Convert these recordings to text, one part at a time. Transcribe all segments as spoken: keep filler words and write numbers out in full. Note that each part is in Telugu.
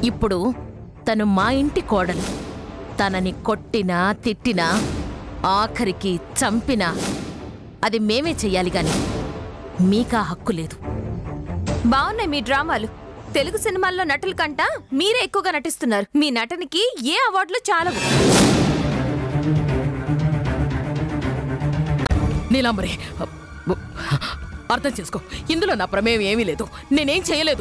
ఇప్పుడు తను మా ఇంటి కోడలు. తనని కొట్టినా తిట్టినా ఆఖరికి చంపినా అది మేమే చెయ్యాలి గాని మీకా హక్కు లేదు. బాగున్నాయి మీ డ్రామాలు. తెలుగు సినిమాల్లో నటుల కంట మీరే ఎక్కువగా నటిస్తున్నారు. మీ నటనకి ఏ అవార్డులు చాలవు. నీలాంబరి, అర్థం చేసుకో, ఇందులో నా ప్రమేయం ఏమీ లేదు. నేనేం చేయలేదు.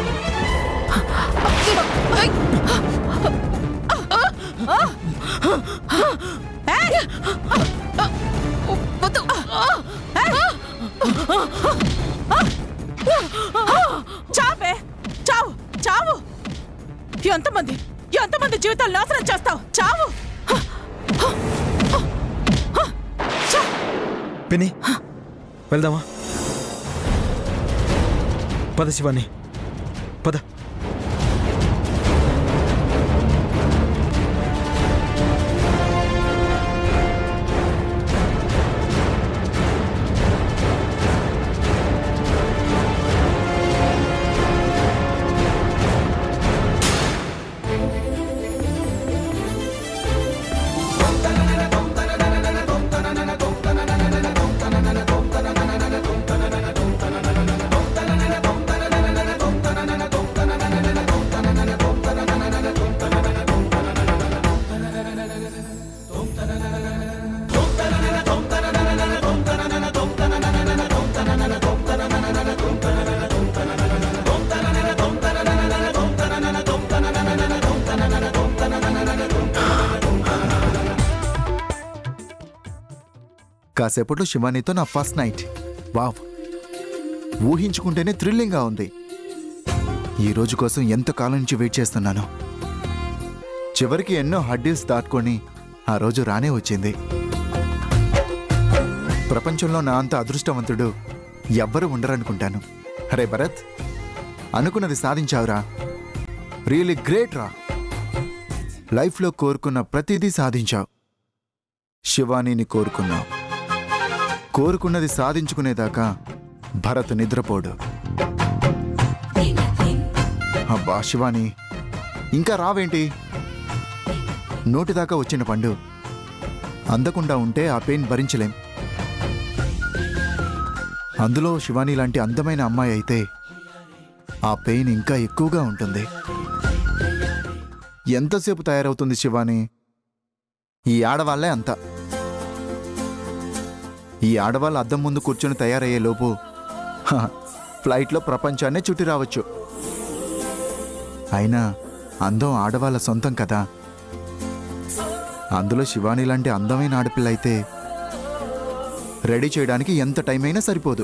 చావే, చావు, చావు. ఎంతమంది ఎంతమంది జీవితాలు నాశనం చేస్తావు? చావు. పిన్ని, వెళ్దామా? పద శివాని, పద. కాసేపట్లో శివానీతో నా ఫస్ట్ నైట్. వావ్, ఊహించుకుంటేనే థ్రిల్లింగ్గా ఉంది. ఈ రోజు కోసం ఎంతకాలం నుంచి వెయిట్ చేస్తున్నాను. చివరికి ఎన్నో హడ్డీల్స్ దాటుకొని ఆ రోజు రానే వచ్చింది. ప్రపంచంలో నా అంత అదృష్టవంతుడు ఎవ్వరూ ఉండరనుకుంటాను. అరే భరత్, అనుకున్నది సాధించావురా. రియలీ గ్రేట్ రా. లైఫ్లో కోరుకున్న ప్రతిదీ సాధించావు. శివానీని కోరుకున్నావు. కోరుకున్నది సాధించుకునేదాకా భరత్ నిద్రపోడు. అబ్బా శివాని, ఇంకా రావేంటి? నోటిదాకా వచ్చిన పండు అందకుండా ఉంటే ఆ పెయిన్ భరించలేం. అందులో శివాని లాంటి అందమైన అమ్మాయి అయితే ఆ పెయిన్ ఇంకా ఎక్కువగా ఉంటుంది. ఎంతసేపు తయారవుతుంది శివాని? ఈ ఆడవాళ్లే అంతా. ఈ ఆడవాళ్ళ అద్దం ముందు కూర్చొని తయారయ్యే లోపు ఫ్లైట్లో ప్రపంచాన్నే చుట్టి రావచ్చు. అయినా అందం ఆడవాళ్ళ సొంతం కదా. అందులో శివాని లాంటి అందమైన ఆడపిల్ల అయితే రెడీ చేయడానికి ఎంత టైం అయినా సరిపోదు.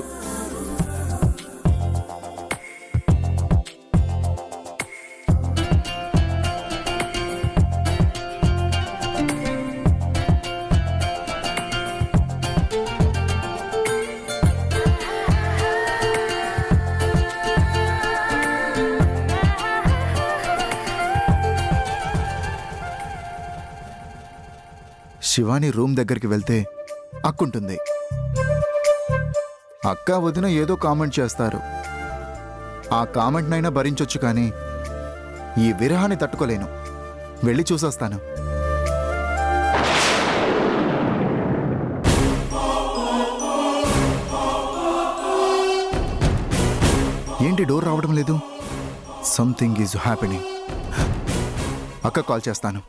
శివాని రూమ్ దగ్గరికి వెళ్తే అక్కుంటుంది. అక్క వదిన ఏదో కామెంట్ చేస్తారు. ఆ కామెంట్నైనా భరించొచ్చు, కానీ ఈ విరహాన్ని తట్టుకోలేను. వెళ్ళి చూసొస్తాను. ఏంటి డోర్ రావడం లేదు? Something is happening. అక్క కాల్ చేస్తాను.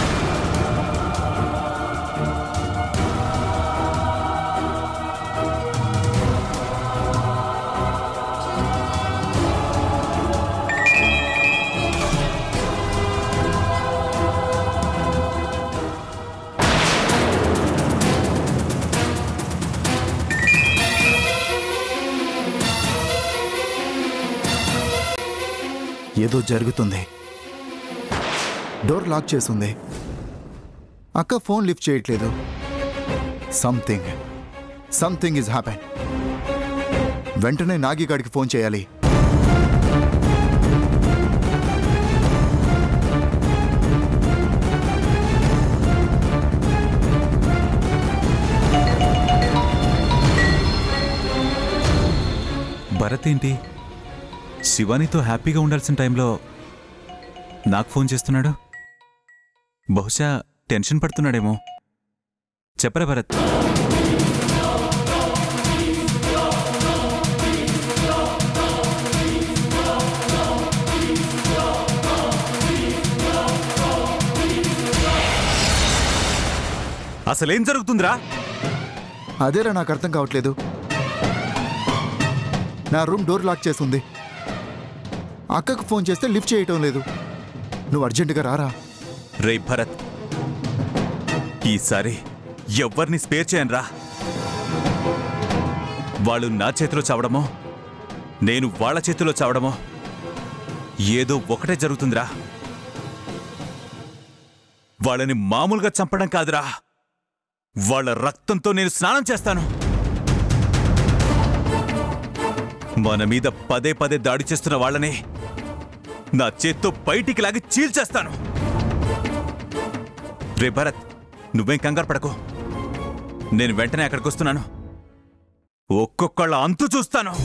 ఏదో జరుగుతుంది. డోర్ లాక్ చేస్తుంది. అక్క ఫోన్ లిఫ్ట్ చేయట్లేదు. Something something is happen. వెంటనే నాగిగాడికి ఫోన్ చేయాలి. భరత్ ఏంటి శివానితో హ్యాపీగా ఉండాల్సిన టైంలో నాకు ఫోన్ చేస్తున్నాడు? బహుశా టెన్షన్ పడుతున్నాడేమో. చెప్పరా భరత్? అసలేం జరుగుతుందిరా? అదేరా నాకు అర్థం కావట్లేదు. నా రూమ్ డోర్ లాక్ చేస్తుంది. అక్కకు ఫోన్ చేస్తే లిఫ్ట్ చేయటం లేదు. నువ్వు అర్జెంటుగా రారా. రే భరత్, ఈసారి ఎవ్వరిని స్పేర్ చేయను రా. వాళ్ళు నా చేతిలో చావడమో, నేను వాళ్ళ చేతిలో చావడమో ఏదో ఒకటే జరుగుతుందిరా. వాళ్ళని మామూలుగా చంపడం కాదురా, వాళ్ళ రక్తంతో నేను స్నానం చేస్తాను. మన మీద పదే పదే దాడి చేస్తున్న వాళ్ళని నా చేత్తో బయటికి లాగి చీల్చేస్తాను. రే భరత్, నువ్వేం కంగారు పడకు. నేను వెంటనే అక్కడికి వస్తున్నాను. ఒక్కొక్కళ్ళ అంతు చూస్తాను.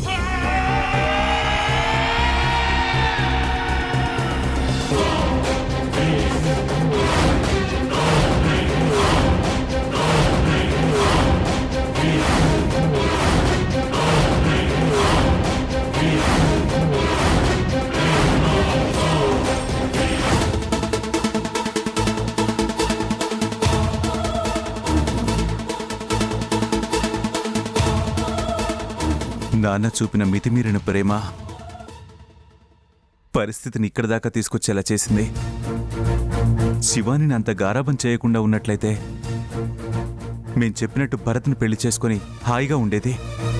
నాన్న చూపిన మితిమీరిన ప్రేమ పరిస్థితిని ఇక్కడి దాకా తీసుకొచ్చేలా చేసింది. శివాని అంత గారాబం చేయకుండా ఉన్నట్లయితే మేం చెప్పినట్టు భరత్ని పెళ్లి చేసుకుని హాయిగా ఉండేది.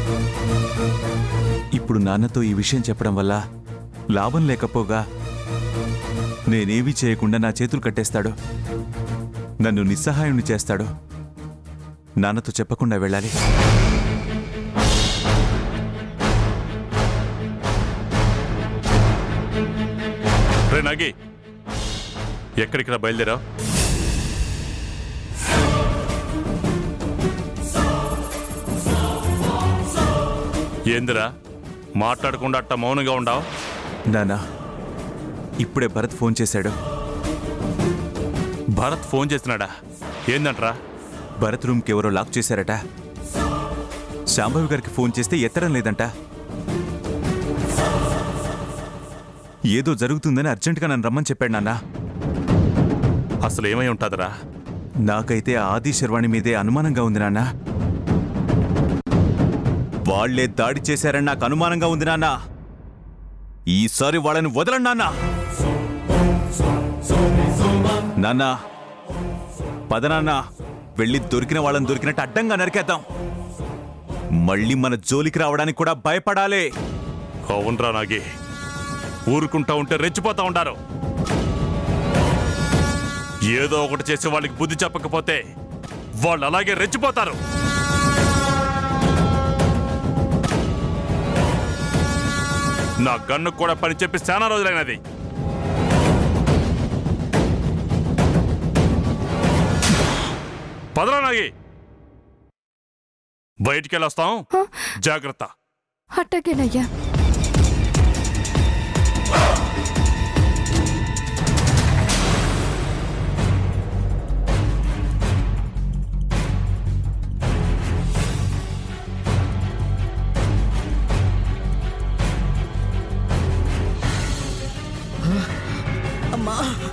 ఇప్పుడు నాన్నతో ఈ విషయం చెప్పడం వల్ల లాభం లేకపోగా నేనేమీ చేయకుండా నా చేతులు కట్టేస్తాడు, నన్ను నిస్సహాయుణ్ణి చేస్తాడు. నాన్నతో చెప్పకుండా వెళ్ళాలి. నాగి, ఎక్కడికి రా బయలుదేరా? ఏందిరా మాట్లాడకుండా అట్ట మౌనంగా ఉండావు? నానా, ఇప్పుడే భరత్ ఫోన్ చేశాడు. భరత్ ఫోన్ చేస్తున్నాడా? ఏందంట్రా? భరత్ రూమ్కి ఎవరో లాక్ చేశారట. శాంభవి గారికి ఫోన్ చేస్తే ఎత్తడం లేదంట. ఏదో జరుగుతుందని అర్జెంటుగా నన్ను రమ్మని చెప్పాడు నాన్న. అసలు ఏమై ఉంటుందిరా? నాకైతే ఆది శర్వాణి మీదే అనుమానంగా ఉంది నాన్న. వాళ్లే దాడి చేశారని నాకు అనుమానంగా ఉంది నాన్న. ఈసారి వాళ్ళని వదలండి నాన్న. నాన్న పద నాన్న, వెళ్ళి దొరికిన వాళ్ళని దొరికినట్టు అడ్డంగా నరికేద్దాం. మళ్ళీ మన జోలికి రావడానికి కూడా భయపడాలి. అవునరా నాగి, ఊరుకుంటా ఉంటే రెచ్చిపోతా ఉంటారు. ఏదో ఒకటి చేసి వాళ్ళకి బుద్ధి చెప్పకపోతే వాళ్ళు అలాగే రెచ్చిపోతారు. నా గన్ను కూడా పని చెప్పి చాలా రోజులైనది. పదరా నాగి, బయటికి వెళ్ళొస్తాం. జాగ్రత్త. అట్టగేనయ్యా. అమ్మా,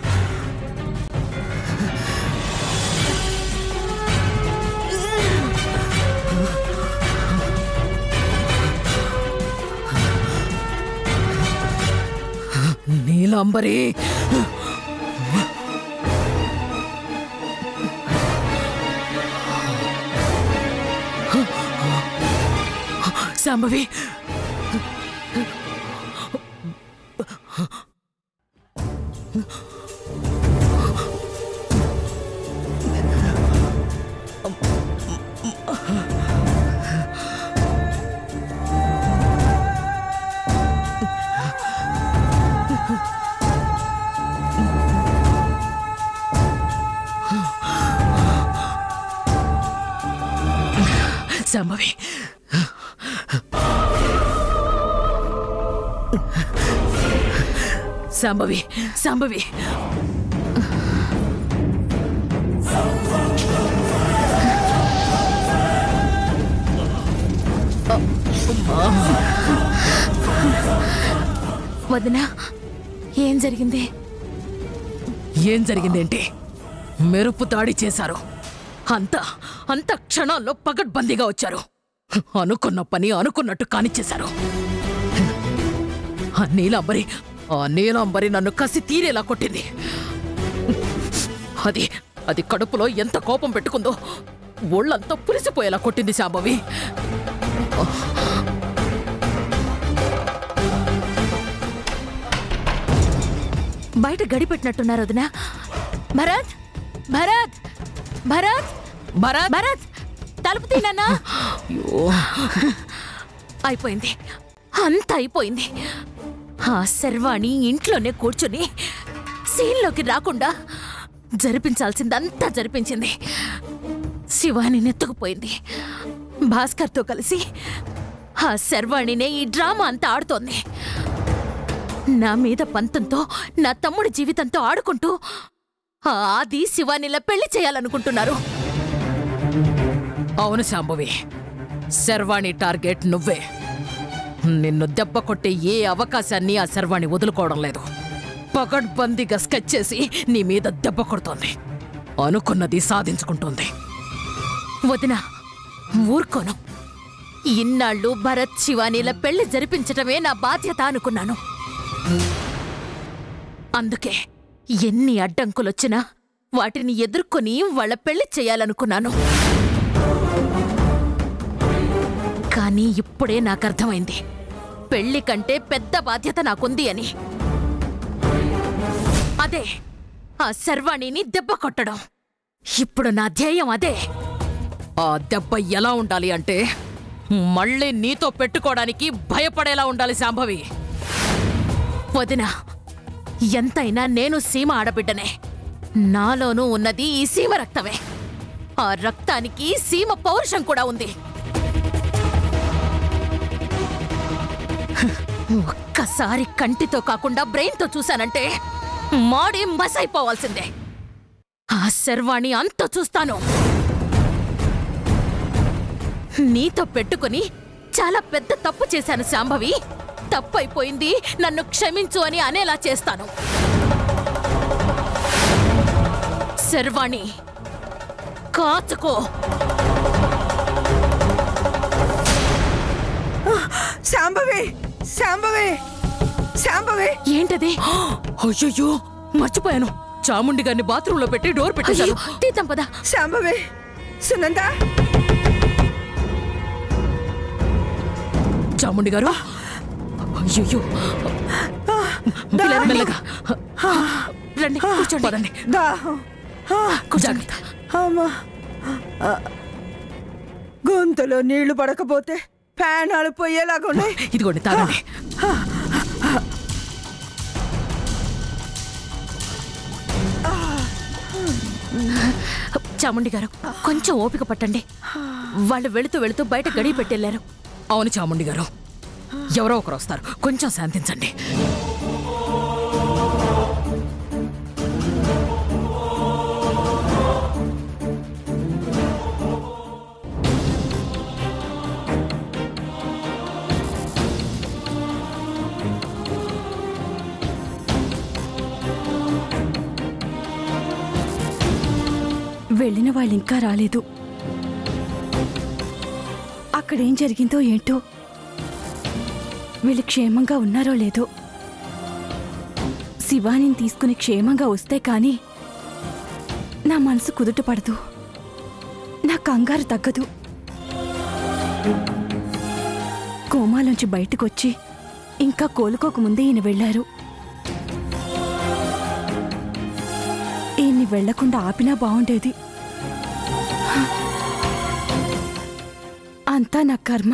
నీలాంబరి, శాంభవి, శాంభవి, శాంభవి శాంభవి వదినా ఏం జరిగింది? ఏం జరిగిందేంటి? మెరుపు దాడి చేశారు. అంతా అంత క్షణాల్లో పగడ్బందీగా వచ్చారు. అనుకున్న పని అనుకున్నట్టు కానిచ్చేశారు. ఆ నీలాంబరి ఆ నీలాంబరి నన్ను కసి తీరేలా కొట్టింది. అది అది కడుపులో ఎంత కోపం పెట్టుకుందో ఒళ్ళంతా పులిసిపోయేలా కొట్టింది శాంభవి. బయట గడి పెట్టినట్టున్నారు వదినా. భరత్ భరత్ భరత్ భరత్ భరత్ తలుపు తీనన్నా. అయ్యో, అయిపోయింది, అంత అయిపోయింది. ఆ శర్వాణి ఇంట్లోనే కూర్చుని సీన్లోకి రాకుండా జరిపించాల్సిందంతా జరిపించింది. శివాని నెత్తుకుపోయింది. భాస్కర్తో కలిసి ఆ శర్వాణినే ఈ డ్రామా అంతా ఆడుతోంది. నా మీద పంతంతో నా తమ్ముడి జీవితంతో ఆడుకుంటూ ఆ ఆది శివానిలా పెళ్లి చేయాలనుకుంటున్నారు. అవును శాంభవి, శర్వాణి టార్గెట్ నువ్వే. నిన్ను దెబ్బ కొట్టే ఏ అవకాశాన్ని ఆ శర్వాణి వదులుకోవడం లేదు. పకడ్బందీగా స్కెచ్ చేసి నీ మీద దెబ్బ కొడుతోంది. అనుకున్నది సాధించుకుంటోంది. వదినా ఊరుకోను. ఇన్నాళ్ళు భరత్ శివానీల పెళ్లి జరిపించటమే నా బాధ్యత అనుకున్నాను. అందుకే ఎన్ని అడ్డంకులొచ్చినా వాటిని ఎదుర్కొని వాళ్ళ పెళ్లి చేయాలనుకున్నాను. కానీ ఇప్పుడే నాకర్థమైంది, పెళ్లి కంటే పెద్ద బాధ్యత నాకుంది అని. అదే ఆ శర్వాణిని దెబ్బ కొట్టడం. ఇప్పుడు నా ధ్యేయం అదే. ఆ దెబ్బ ఎలా ఉండాలి అంటే మళ్ళీ నీతో పెట్టుకోవడానికి భయపడేలా ఉండాలి శాంభవి. వదినా, ఎంతైనా నేను సీమ ఆడబిడ్డనే. నాలోనూ ఉన్నది ఈ సీమ రక్తమే. ఆ రక్తానికి సీమ పౌరుషం కూడా ఉంది. ఒక్కసారి కంటితో కాకుండా బ్రెయిన్తో చూశానంటే మాడి మసైపోవాల్సిందే. ఆ శర్వాణి అంత చూస్తాను. నీతో పెట్టుకుని చాలా పెద్ద తప్పు చేశాను శాంభవి. తప్పైపోయింది, నన్ను క్షమించు అని అనేలా చేస్తాను. శర్వాణి కాచుకో. శాంభవి శాంభవి శాంభవి ఏంటది? అయ్యో, మర్చిపోయాను. చాముండి గారిని బాత్రూంలో పెట్టి డోర్ పెట్టేశాను. తీద్దాం పద. శాంభవి సునంద చాముండి గారు, అయ్యో, మెల్లగా రండి, కూర్చోండి. పదండి. దాహం జాగ్రత్త. అమ్మా, గొంతులో నీళ్లు పడకపోతే ప్రాణాలు పోయేలాగున్నాయి. ఇదిగోండి, తాగండి. చాముండి గారు, కొంచెం ఓపిక పట్టండి. వాళ్ళు వెళుతూ వెళుతూ బయట గడి పెట్టెళ్లారు. అవును చాముండి గారు, ఎవరో ఒకరు వస్తారు. కొంచెం శాంతించండి. వెళ్ళిన వాళ్ళు ఇంకా రాలేదు. అక్కడేం జరిగిందో ఏంటో, వీళ్ళు క్షేమంగా ఉన్నారో లేదో. శివానిని తీసుకుని క్షేమంగా వస్తే కానీ నా మనసు కుదుట పడదు, నా కంగారు తగ్గదు. కోమాలోంచి బయటకొచ్చి ఇంకా కోలుకోకముందే ఈయన వెళ్లారు. ఈయన్ని వెళ్లకుండా ఆపినా బాగుండేది. అంతా నా కర్మ.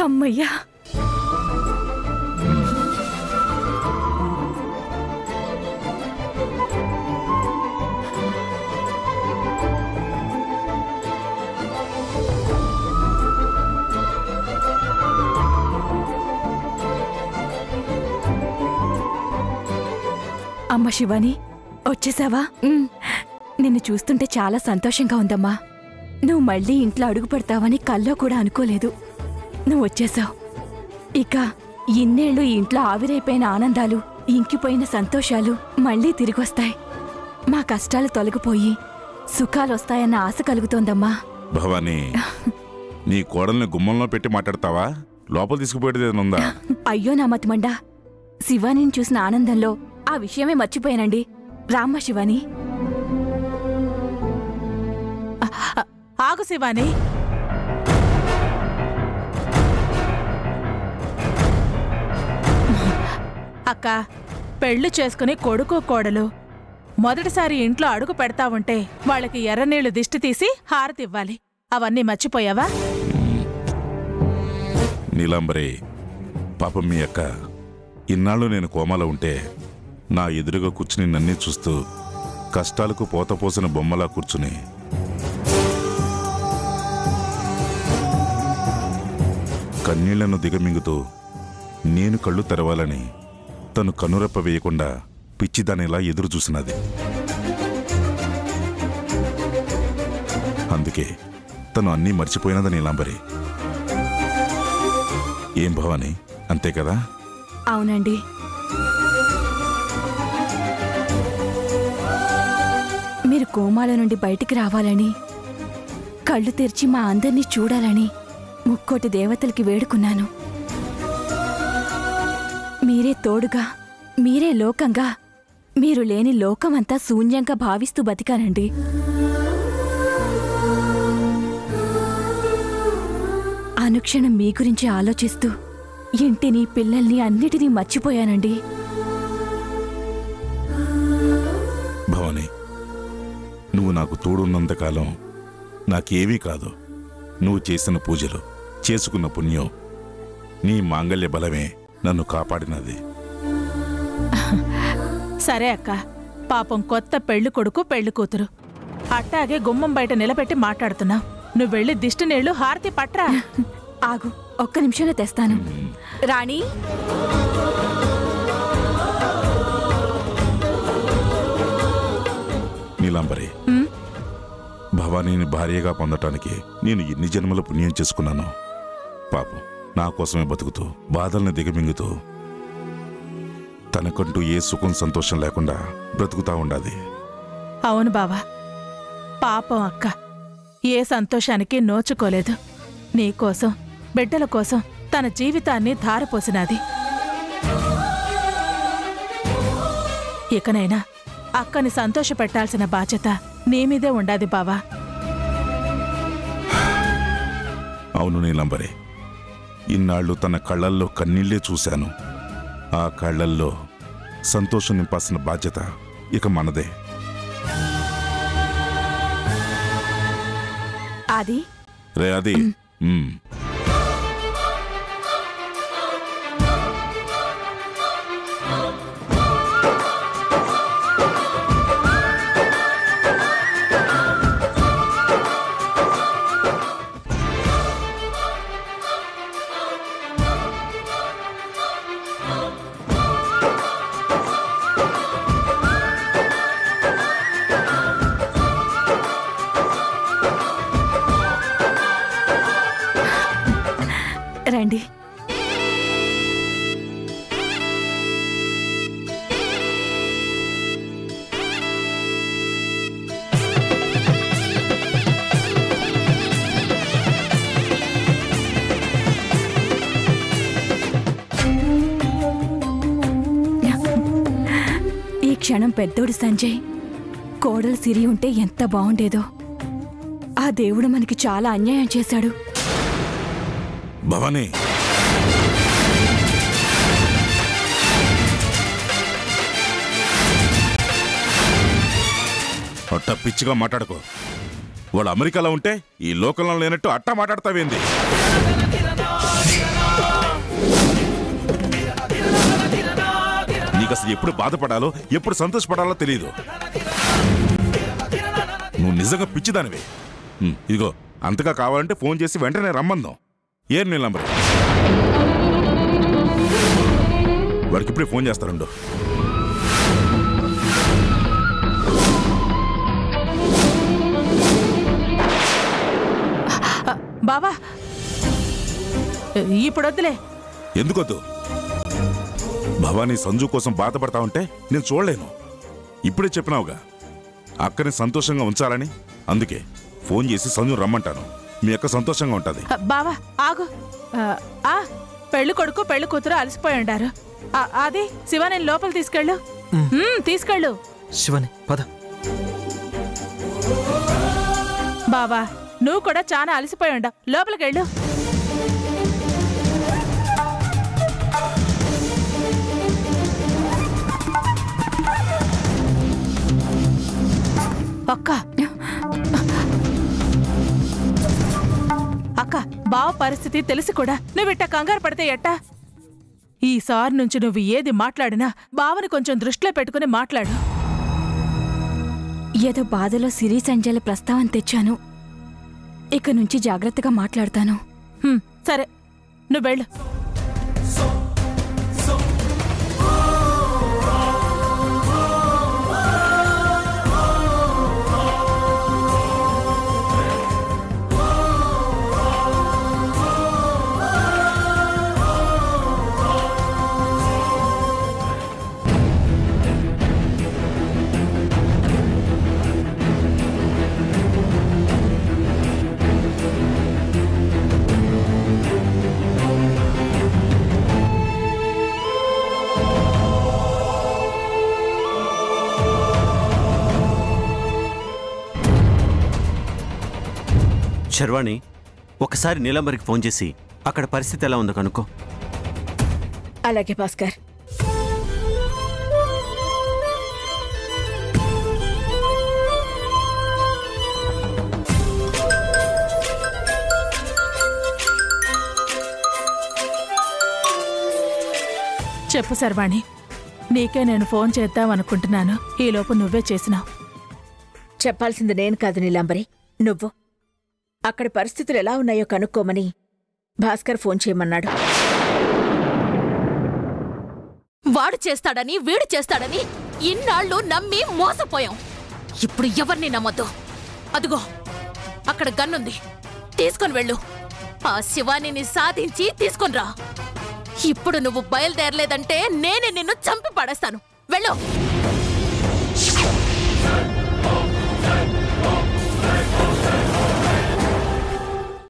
అమ్మయ్యా. అమ్మ శివాని, వచ్చేసావా? నిన్ను చూస్తుంటే చాలా సంతోషంగా ఉందమ్మా. నువ్వు మళ్ళీ ఇంట్లో అడుగు పెడతావని కల్లో కూడా అనుకోలేదు. నువ్వు వచ్చేసావు. ఇక ఇన్నేళ్లు ఈ ఇంట్లో ఆవిరైపోయిన ఆనందాలు, ఇంకిపోయిన సంతోషాలు మళ్ళీ తిరిగొస్తాయి. మా కష్టాలు తొలగిపోయి సుఖాలొస్తాయన్న ఆశ కలుగుతోందమ్మా. భవానీ, నీ కోడల్ని గుమ్మంలో పెట్టి మాట్లాడతావా? లోపల తీసుకుపోయేది ఏదైనా? అయ్యో నా మతిమండా, శివానిని చూసిన ఆనందంలో ఆ విషయమే మర్చిపోయానండి. రామ్మ శివాని. ఆగు శివాని. అక్క, పెళ్లి చేసుకుని కొడుకు కోడలు మొదటిసారి ఇంట్లో అడుగు పెడతా ఉంటే వాళ్ళకి ఎర్రనీళ్లు దిష్టి తీసి హారతివ్వాలి. అవన్నీ మర్చిపోయావా? నీలాంబరి, పాపం మీ అక్క ఇన్నాళ్ళు నేను కోమాలో ఉంటే నా ఎదురుగా కూర్చుని నన్నే చూస్తూ కష్టాలకు పోతపోసిన బొమ్మలా కూర్చుని కన్నీళ్లను దిగమింగుతూ నేను కళ్ళు తెరవాలని తను కనురెప్ప వేయకుండా పిచ్చిదానిలా ఎదురు చూసినది. అందుకే తను అన్నీ మర్చిపోయినది నీలాంబరి. ఏం భవాని, అంతే కదా? అవునండి. మీరు కోమాల నుండి బయటికి రావాలని, కళ్ళు తెరిచి మా అందర్నీ చూడాలని ముక్కోటి దేవతలకి వేడుకున్నాను. మీరే తోడుగా, మీరే లోకంగా, మీరు లేని లోకమంతా శూన్యంగా భావిస్తూ బతికానండి. అనుక్షణం మీ గురించి ఆలోచిస్తూ ఇంటిని, పిల్లల్ని అన్నిటినీ మర్చిపోయానండి. భవాని, నువ్వు నాకు తోడున్నంతకాలం నాకేవీ కాదు. నువ్వు చేసిన పూజలు, చేసుకున్న పుణ్యం, నీ మాంగళ్య బలమే నన్ను కాపాడినది. సరే అక్క, పాపం కొత్త పెళ్లి కొడుకు పెళ్లి కూతురు అట్టాగే గుమ్మం బయట నిలబెట్టి మాట్లాడుతున్నావు. నువ్వెళ్ళి దిష్టి నీళ్లు హారతి పట్రా. ఆగు, ఒక్క నిమిషంలో తెస్తాను. రాణి, నీలాంబరి, భవానీని భార్యగా పొందటానికి నేను ఎన్ని జన్మల పుణ్యం చేసుకున్నాను. పాపం నా కోసమే బతుకుతూ బాధల్ని దిగమింగుతూ తనకంటూ ఏ సుఖం సంతోషం లేకుండా బ్రతుకుతా ఉండాది. అవును బావా, పాపం అక్క ఏ సంతోషానికి నోచుకోలేదు. నీకోసం, బిడ్డల కోసం తన జీవితాన్ని ధారపోసినది. ఇకనైనా అక్కని సంతోషపెట్టాల్సిన బాధ్యత నీమీదే ఉండాది బావా. అవును నీలంబరి, ఇన్నాళ్ళు తన కళ్ళల్లో కన్నీళ్లే చూశాను. ఆ కళ్ళల్లో సంతోషం నింపాల్సిన బాధ్యత ఇక మనదే. అది రే అది రండి. ఈ క్షణం పెద్దోడు సంజయ్, కోడలు సిరి ఉంటే ఎంత బాగుండేదో. ఆ దేవుడు మనకి చాలా అన్యాయం చేశాడు. భవానీ, అట్ట పిచ్చిగా మాట్లాడుకో. వాడు అమెరికాలో ఉంటే ఈ లోకంలో లేనట్టు అట్టా మాట్లాడతావేంది? నీకు అసలు ఎప్పుడు బాధపడాలో ఎప్పుడు సంతోషపడాలో తెలియదు. నువ్వు నిజంగా పిచ్చిదానివే. ఉమ్, ఇదిగో అంతగా కావాలంటే ఫోన్ చేసి వెంటనే రమ్మందాం. ఏం నీ నంబర్? వాడికి ఇప్పుడే ఫోన్ చేస్తారండు. బావా ఇప్పుడు వద్దులే. ఎందుకొద్దు? భవానీ సంజు కోసం బాధపడతా ఉంటే నేను చూడలేను. ఇప్పుడే చెప్పినావుగా అక్కని సంతోషంగా ఉంచాలని. అందుకే ఫోన్ చేసి సంజు రమ్మంటాను. మీ అక్క సంతోషంగా ఉంటుంది. బావా ఆగు. ఆ పెళ్లి కొడుకు పెళ్లి కూతురు అలసిపోయి ఉండారు. అది శివ, నేను లోపల తీసుకెళ్ళు. తీసుకెళ్ళు శివాని, పద. బావా నువ్వు కూడా చాలా అలసిపోయి ఉండావు, లోపలికెళ్ళు. అక్క అక్క బావ పరిస్థితి తెలిసి కూడా నువ్విట్ట కంగారు పడితే ఎట్టా? ఈసారి నుంచి నువ్వు ఏది మాట్లాడినా బావని కొంచెం దృష్టిలో పెట్టుకుని మాట్లాడు. ఏదో బాధలో సిరి సంజల ప్రస్తావన తెచ్చాను. ఇక నుంచి జాగ్రత్తగా మాట్లాడతాను. సరే నువ్వు వెళ్ళు. శర్వాణి, ఒకసారి నీలంబరికి ఫోన్ చేసి అక్కడ పరిస్థితి ఎలా ఉందో కనుక్కో. అలాగే భాస్కర్. చెప్పు శర్వాణి, నీకే నేను ఫోన్ చేద్దామనుకుంటున్నాను. ఈలోపు నువ్వే చేసినావు. చెప్పాల్సింది నేను కాదు నీలాంబరి, నువ్వు. అక్కడి పరిస్థితులు ఎలా ఉన్నాయో కనుక్కోమని భాస్కర్ ఫోన్ చేయమన్నాడు. వాడు చేస్తాడని వీడు చేస్తాడని ఇన్నాళ్ళు నమ్మి మోసపోయాం. ఇప్పుడు ఎవరిని నమ్మొద్దు. అదుగో అక్కడ గన్నుంది, తీసుకొని వెళ్ళు. ఆ శివానిని సాధించి తీసుకొనిరా. ఇప్పుడు నువ్వు బయలుదేరలేదంటే నేనే నిన్ను చంపి పడేస్తాను. వెళ్ళు.